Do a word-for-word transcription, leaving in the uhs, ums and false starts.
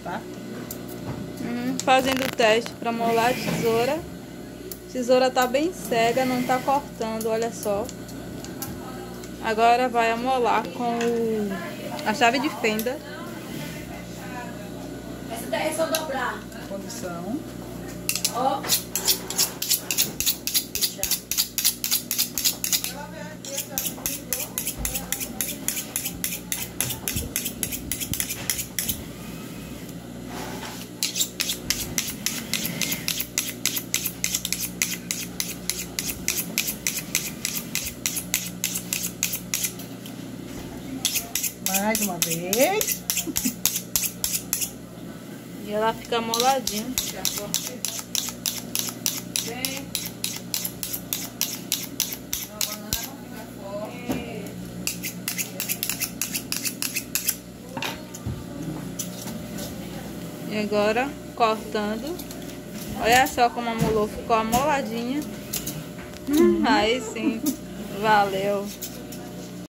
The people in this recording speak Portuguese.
tá? Hum, fazendo o teste para molar a tesoura. A tesoura tá bem cega, não tá cortando, olha só. Agora vai amolar com o, a chave de fenda. Essa daí é só dobrar. Posição. Ó. Mais uma vez. E ela fica moladinha. Vem. E agora cortando. Olha só como amolou, ficou amoladinha. Hum, aí sim, valeu.